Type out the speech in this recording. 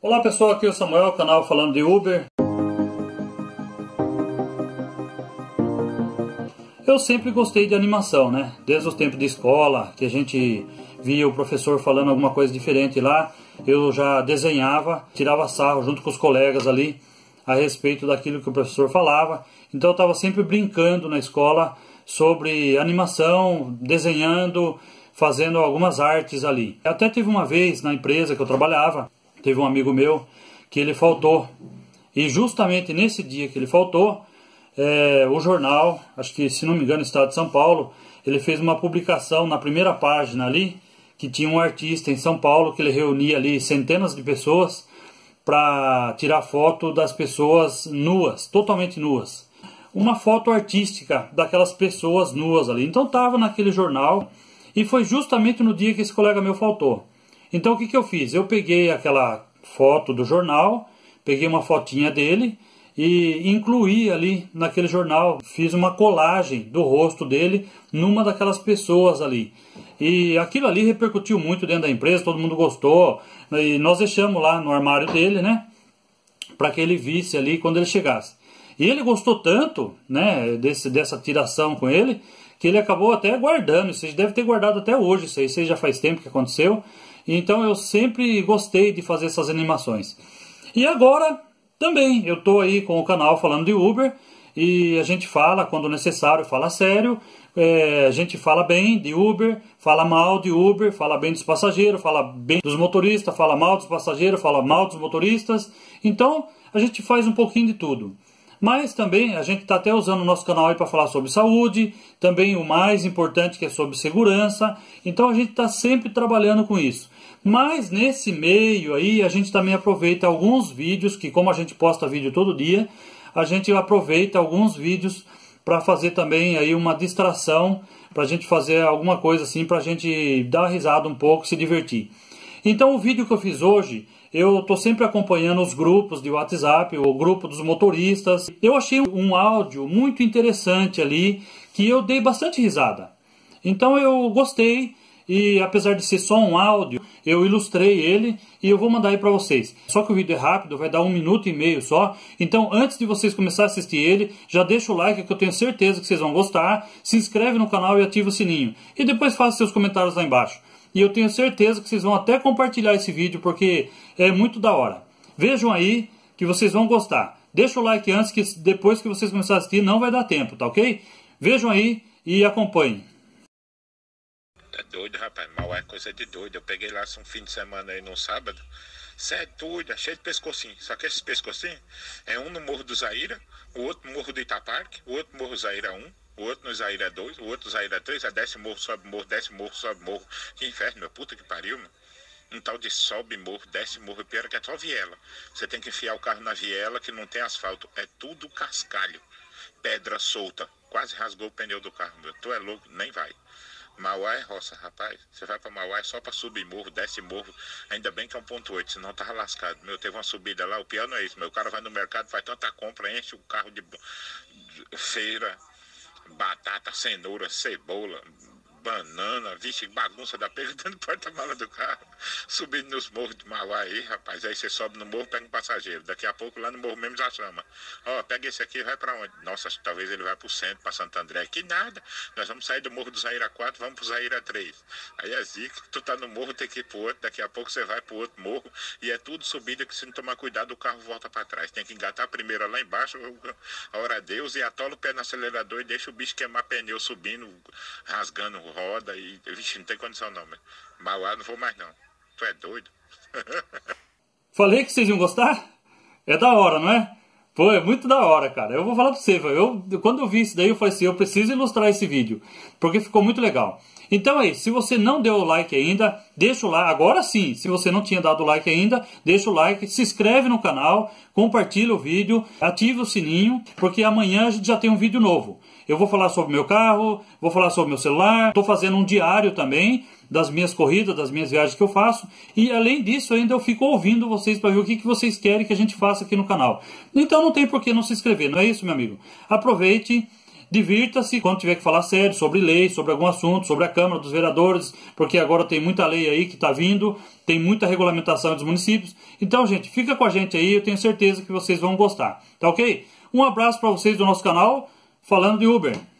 Olá pessoal, aqui é o Samuel, canal Falando de Uber. Eu sempre gostei de animação, né? Desde os tempos de escola, que a gente via o professor falando alguma coisa diferente lá, eu já desenhava, tirava sarro junto com os colegas ali a respeito daquilo que o professor falava. Então eu estava sempre brincando na escola sobre animação, desenhando, fazendo algumas artes ali. Até teve uma vez na empresa que eu trabalhava, teve um amigo meu que ele faltou. E justamente nesse dia que ele faltou, o jornal, acho que se não me engano, Estado de São Paulo, ele fez uma publicação na primeira página ali, que tinha um artista em São Paulo que ele reunia ali centenas de pessoas para tirar foto das pessoas nuas, totalmente nuas. Uma foto artística daquelas pessoas nuas ali. Então estava naquele jornal e foi justamente no dia que esse colega meu faltou. Então o que eu fiz? Eu peguei aquela foto do jornal, peguei uma fotinha dele e incluí ali naquele jornal, fiz uma colagem do rosto dele numa daquelas pessoas ali. E aquilo ali repercutiu muito dentro da empresa, todo mundo gostou, e nós deixamos lá no armário dele, né, para que ele visse ali quando ele chegasse. E ele gostou tanto, né, dessa tiração com ele, que ele acabou até guardando. Isso deve ter guardado até hoje, isso aí já faz tempo que aconteceu. Então eu sempre gostei de fazer essas animações. E agora também eu estou aí com o canal Falando de Uber, e a gente fala quando necessário, fala sério, a gente fala bem de Uber, fala mal de Uber, fala bem dos passageiros, fala bem dos motoristas, fala mal dos passageiros, fala mal dos motoristas. Então a gente faz um pouquinho de tudo. Mas também a gente está até usando o nosso canal aí para falar sobre saúde, também o mais importante que é sobre segurança. Então a gente está sempre trabalhando com isso. Mas nesse meio aí a gente também aproveita alguns vídeos, que como a gente posta vídeo todo dia, a gente aproveita alguns vídeos para fazer também aí uma distração, para a gente fazer alguma coisa assim, para a gente dar risada um pouco, se divertir. Então o vídeo que eu fiz hoje, eu estou sempre acompanhando os grupos de WhatsApp, o grupo dos motoristas. Eu achei um áudio muito interessante ali, que eu dei bastante risada. Então eu gostei, e apesar de ser só um áudio, eu ilustrei ele e eu vou mandar aí para vocês. Só que o vídeo é rápido, vai dar 1 minuto e meio só. Então antes de vocês começarem a assistir ele, já deixa o like que eu tenho certeza que vocês vão gostar. Se inscreve no canal e ativa o sininho. E depois faça seus comentários lá embaixo. E eu tenho certeza que vocês vão até compartilhar esse vídeo, porque é muito da hora. Vejam aí que vocês vão gostar. Deixa o like antes, que depois que vocês começarem a assistir não vai dar tempo, tá ok? Vejam aí e acompanhem. É doido, rapaz, mal é coisa de doido. Eu peguei lá um fim de semana aí no sábado. Cê é doido, é cheio de pescocinho. Só que esses pescocinhos é um no Morro do Zaira, o outro no Morro do Itaparque, o outro no Morro Zaira 1, o outro no Zaira 2, o outro no Zaira 3, desce morro, sobe morro, desce morro, sobe morro. Que inferno, meu, puta que pariu, meu. Um tal de sobe morro, desce morro, pior que é só viela. Você tem que enfiar o carro na viela que não tem asfalto, é tudo cascalho. Pedra solta, quase rasgou o pneu do carro, meu. Tu é louco, nem vai. Mauá é roça, rapaz. Você vai pra Mauá é só pra subir morro, desce morro. Ainda bem que é 1.8, senão tava lascado. Meu, teve uma subida lá, o pior não é isso. Meu, o cara vai no mercado, faz tanta compra, enche o carro de feira, batata, cenoura, cebola, banana, vixe, bagunça da pega dentro do porta-mala do carro, subindo nos morros de Mauá aí, rapaz. Aí você sobe no morro, pega um passageiro. Daqui a pouco lá no morro mesmo já chama. Ó, pega esse aqui e vai pra onde? Nossa, talvez ele vai pro centro, pra Santo André. Que nada, nós vamos sair do morro do Zaira 4, vamos pro Zaira 3. Aí é zica, tu tá no morro, tem que ir pro outro, daqui a pouco você vai pro outro morro, e é tudo subida que se não tomar cuidado o carro volta pra trás. Tem que engatar a primeira lá embaixo, a hora Deus, e atola o pé no acelerador e deixa o bicho queimar pneu subindo, rasgando roda, e vixe, não tem condição não, mas Mauá não vou mais não. Tu é doido? Falei que vocês iam gostar? É da hora, não é? Pô, é muito da hora, cara. Eu vou falar pra você, quando eu vi isso daí, eu falei assim, eu preciso ilustrar esse vídeo, porque ficou muito legal. Então é isso, se você não deu o like ainda, deixa o like, agora sim, se você não tinha dado o like ainda, deixa o like, se inscreve no canal, compartilha o vídeo, ativa o sininho, porque amanhã a gente já tem um vídeo novo. Eu vou falar sobre meu carro, vou falar sobre meu celular, estou fazendo um diário também das minhas corridas, das minhas viagens que eu faço, e além disso ainda eu fico ouvindo vocês para ver o que vocês querem que a gente faça aqui no canal. Então não tem por que não se inscrever, não é isso, meu amigo? Aproveite, Divirta-se quando tiver que falar sério sobre lei, sobre algum assunto, sobre a Câmara dos Vereadores, porque agora tem muita lei aí que está vindo, tem muita regulamentação dos municípios. Então, gente, fica com a gente aí, eu tenho certeza que vocês vão gostar. Tá ok? Um abraço para vocês do nosso canal, falando de Uber.